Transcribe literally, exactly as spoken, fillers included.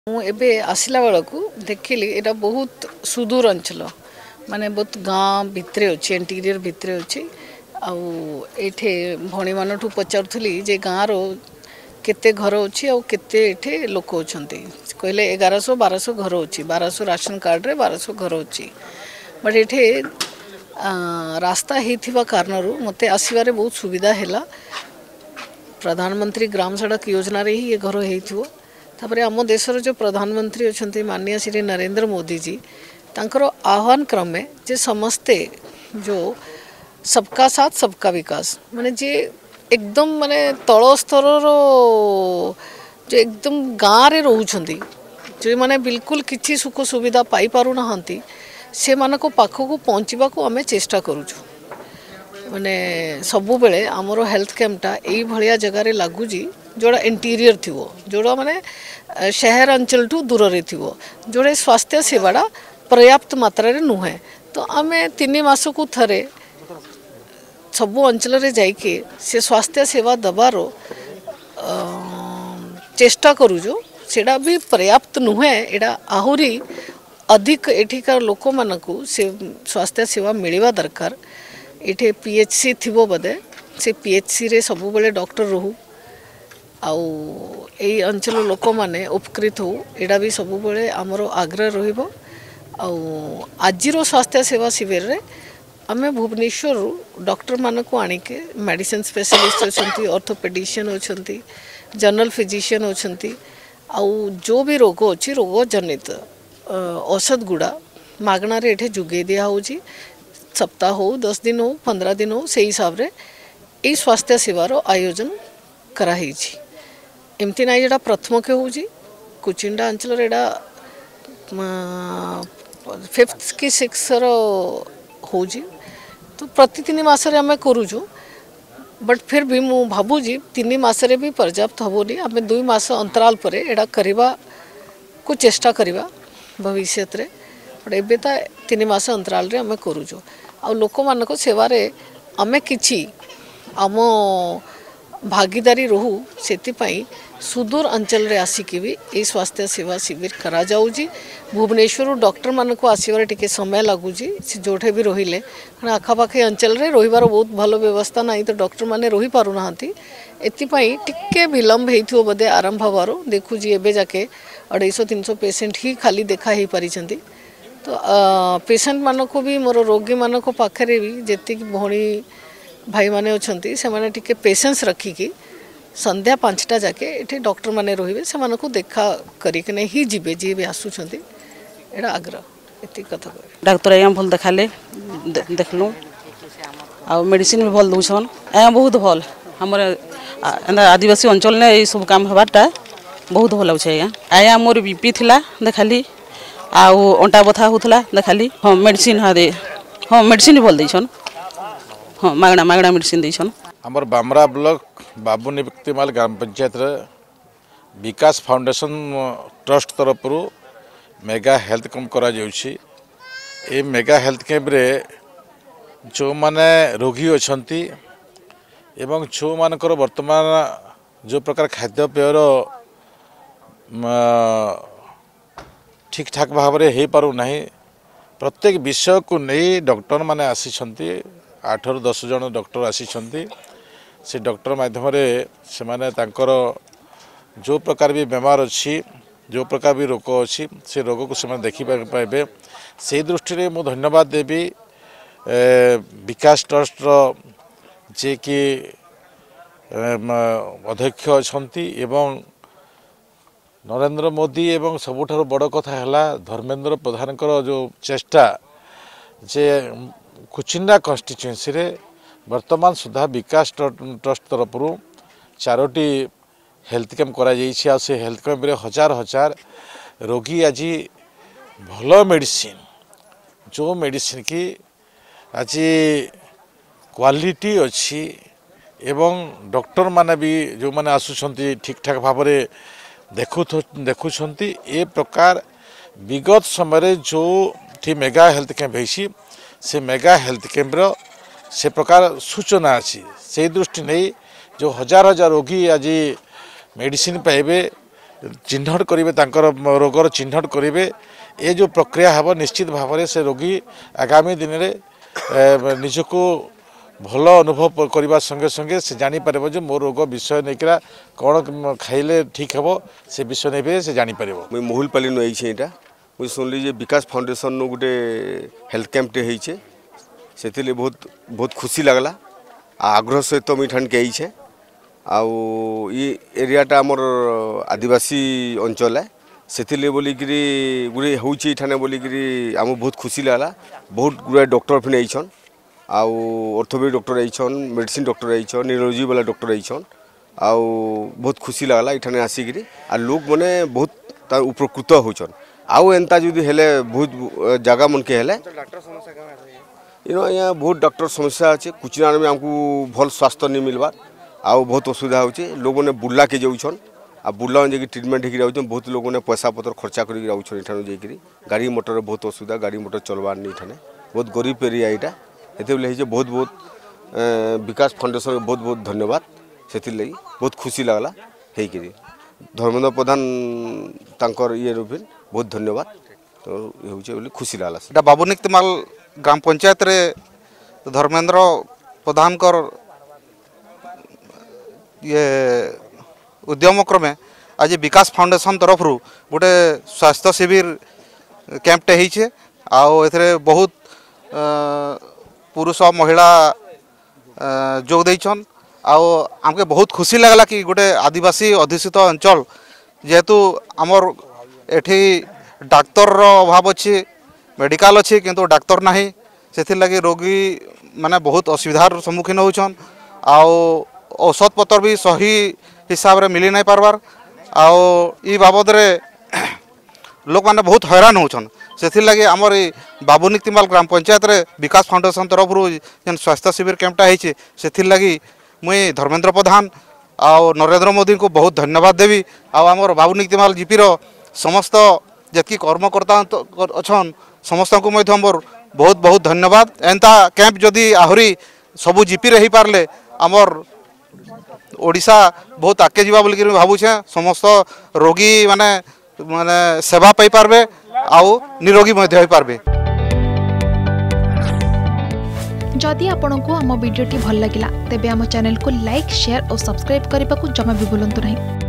एबे आसला बेलू देखिली एटा बहुत सुदूर अंचल माने बहुत गाँ भितर अच्छे इंटीरियर भितर अच्छे आठे भणी मान पचारूली जे गाँव रो केते घर अच्छी आउ केते एठे लोक अच्छा कहले एगारश बारश घर अच्छी बारश राशन कार्ड रे बारश घर अच्छी बट एठे रास्ता होता कारण मत आसबार बहुत सुविधा है। प्रधानमंत्री ग्राम सड़क योजना रे ही ये घर हो तापरे आम देशर जो प्रधानमंत्री अच्छा माननीय श्री नरेंद्र मोदी जी तांकर आह्वान क्रमे जे समस्ते जो सबका साथ सबका विकास माने जे एकदम माने तल स्तर जो एकदम गाँव रे रोचंती जो माने बिल्कुल किसी सुख सुविधा पाई पारु नहंती से मानको पाखको पहुँचवा को आमे चेष्टा करूछु माने सबु बेले आमर हेल्थ कैंपटा यही भाया जगार लगुच जोड़ा इंटीरियर थी जोड़ा माने शहर अंचल ठू दूर रे थी जोड़े स्वास्थ्य सेवाटा पर्याप्त मात्रा रे नुहे तो आमे तीन मास को थरे सबु अंचल रे जाइके से स्वास्थ्य सेवा दबारो चेष्टा करूजो सेटा भी पर्याप्त नुहे एटा आहुरी अधिक एठिकार लोक मानकू से स्वास्थ्य सेवा मिलवा दरकार। इठे पीएचसी थिबो बदे से पीएचसी रे सबु बेले डॉक्टर रहू आउ एई अंचल लोक माने उपकृत हो एडा भी सबु बेले हमरो आग्रह रहिबो। आउ आजिरो स्वास्थ्य सेवा शिविर रे आमे भुवनेश्वर डॉक्टर मानकू आनिके मेडिसिन स्पेशलिस्ट अछंती ऑर्थोपेडिशियन अछंती जनरल फिजिशियन अछंती आउ जो भी रोग अछि रोग जनित औषध गुड़ा मागना रे एठे जुगे दिया होची सप्ताह हो दस दिन हो पंद्रह दिन हो से हिसाब रे यही स्वास्थ्य सेवार आयोजन कराई एमती ना जेटा प्रथम के हूँ कुचिंडा अंचल एटा फिफ्थ कि सिक्स हो तो प्रति तीन मासरे आम करूँ बट फिर भी मु भावुची तीन मासरे भी पर्याप्त हेनी आम दुई मास अंतराल पर एटा करवा को चेष्टा करवा भविष्य रे बट एबे ता तीन मास अंतराल रे आम करूँ आ लोक मानक सेवारे आमे किछि आम भागीदारी रहू सेतिपाई सुदूर अंचल रे आसिकी भी ए स्वास्थ्य सेवा शिविर करा जाउजी। भुवनेश्वर डॉक्टर मानक आसबार टिके समय लगुची से जोठे भी रहिले आखापाखी अंचल रे रहिबार बहुत भल व्यवस्था नहीं तो डॉक्टर माने रही पारु नाहंती एतिपाई टिके विलंब हेइथियो बदे आरंभ हबारो देखुजी एबे जाके अढ़ाई सौ तीन सौ पेशेंट ही खाली देखा ही पारिछंती तो पेशेंट मानक भी मोर रोगी मानक पाखरे भी जेति भणी भाई माने अछंती से माने टिके पेशेंस रखिकी संध्या पांचटा जाके एठी डॉक्टर माने रहिबे से मानक देखा करिक नै ही जिबे जे भी आसुछंती एडा आग्रह एति कथा कह डॉक्टर आया भल देखाले देखलु आ मेडिसिन भी भल दउछन आया बहुत भल हमर आदिवासी अंचल ने ए सब काम हबाटा बहुत भल होछे आया आया मोर बीपी थिला देखाली आउ अंटा बथा होतला देखाली हाँ मेडिसिन हाँ दे हाँ मेडिसिन भल देछन हाँ मागणा मागणा मेडिसिन देछन। हमर बामरा ब्लॉक बाबुनी व्यक्तिमाल ग्राम पंचायत रे विकास फाउंडेशन ट्रस्ट तरफ मेगा हेल्थ कैंप करा जाउछि ए मेगा हेल्थ कैंप रे जो माने रोगी अछंती एवं जो मानकर वर्तमान जो प्रकार खाद्य पेयर ठीक ठाक भाव में हो पारु नहीं प्रत्येक विषय को नहीं डॉक्टर माने आसी आठ रु दस जन डॉक्टर आसी से डॉक्टर माध्यम से माने तांकर जो प्रकार भी बेमार अच्छी जो प्रकार भी रोग अच्छी से रोग को से देखी पाइबे से दृष्टि रे मु धन्यवाद देवी विकास ट्रस्ट जे कि अध्यक्ष अछंती एवं नरेंद्र मोदी एवं सबुठार बड़ कथा है धर्मेंद्र प्रधान जो चेष्टा जे कुचिंडा कन्स्टिट्युएंसी रे वर्तमान सुधा विकास ट्रस्ट तरफ चारोटी हेल्थ कैंप करा जाइछि आ से हेल्थ कैंप रे हजार हजार रोगी आज भल मेडिसिन जो मेडिसिन की आज क्वालिटी अच्छी एवं डॉक्टर माने भी जो माने आसुछंती ठीक ठाक भाव में देखु देखुछंती ए प्रकार विगत समय जो थी मेगा हेल्थ कैंप है से मेगा हेल्थ कैंप रो से प्रकार सूचना अच्छी से दृष्टि नहीं जो हजार हजार रोगी आज मेडिसिन पाइबे चिन्हट करेंगे रोगर चिन्हट करेंगे ये जो प्रक्रिया हम निश्चित भाव में से रोगी आगामी दिन में निजक भल अनुभव करने संगे संगे से जापर जो मो रोग विषय नहीं कौन खाइले ठीक हे से विषय नहीं से जापर। मुझे मोहुलपाली नु यहाँ मुझे शुणिली जे विकास फाउंडेशन नु गोटे हेल्थ कैंपटे होइछे से बहुत बहुत खुशी लगला आग्रह सहित तो मुझे के आईछे आउ ये एरियाटा आमर आदिवासी अंचल है से बोलिकी गुड़े होने बोलिकी आम बहुत खुशी लगला। बहुत गुड़ा डॉक्टर भी आईछन आउ ऑर्थोपेडिक डॉक्टर आईछन मेडिसिन डॉक्टर आईछन न्यूरोलॉजी वाला डॉक्टर आईछन आउ बहुत खुशी लगला इठाने आसिकी आ लोग मैंने बहुत उपकृत होचन आउ एंता जदि हेले बहुत जगह मन के हेले इनो यहाँ बहुत डॉक्टर समस्या अच्छे कुचिनार में आमको भल स्वास्थ्य नहीं मिलबार आउ बहुत असुविधा होचे लोग मैंने बुला के जाऊन आ बुला जाकि ट्रिटमेंट होकर बहुत लोग ने पैसा पतर खर्चा कर जाकि गाड़ी मोटर बहुत असुविधा गाड़ी मोटर चलबार नहीं ठाने बहुत गरीब एरिया यहाँ ये बहुत बहुत विकास फाउंडेशन बहुत बहुत धन्यवाद से बहुत खुशी लगला होकर धर्मेंद्र प्रधान तांकर ये भी बहुत धन्यवाद तो ये हूँ खुशी लगला। बाबुनिकतिमाल ग्राम पंचायत रे धर्मेंद्र प्रधान कर ये उद्यम क्रमे आज विकास फाउंडेशन तरफ रू गोटे स्वास्थ्य शिविर कैंपटे होइछे आउ एथरे बहुत पुरुष महिला जोग देइछन आउ आमके बहुत खुशी लगला कि गोटे आदिवासी अध्युषित अंचल जेहेतु आमर एठी डाक्तर अभाव अच्छी मेडिकल अच्छी किंतु डाक्तर नहीं से लगी रोगी माने बहुत असुविधार सम्मुखीन होचन आउ औषध पत्र भी सही हिसाब रे मिली नहीं पारबार आउ ई बाबद रे लोक माने बहुत हैरान होचन से लगी आमर ई बाबुनिकतिमाल ग्राम पंचायत रे विकास फाउंडेशन तरफ रू जेन स्वास्थ्य शिविर कैंपटा होइछे से लगी मुई धर्मेंद्र प्रधान आउ नरेंद्र मोदी को बहुत धन्यवाद देवी आउ आमर बाबुनिकतिमाल जीपी रो समस्त जतकी कर्मकर्ता अच्छन समस्त को मोर बहुत बहुत धन्यवाद। एंता कैंप जदि आहरी सबू जीपी रही पारले आमर ओडिशा बहुत आगे जीवा बोलिक भावुछे समस्त रोगी माने माने सेवा पाई पारबे आउ निरोगी मध्य होई पारबे। जदि आपंक आम भिडी भल लगा तेब आम चैनल को लाइक शेयर और सब्सक्राइब करने को जमा भी भूलु नहीं।